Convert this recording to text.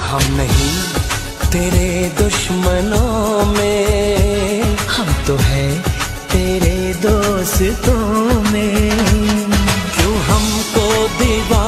हम नहीं तेरे दुश्मनों में, हम तो है तेरे दोस्तों में। क्यों हमको दीवार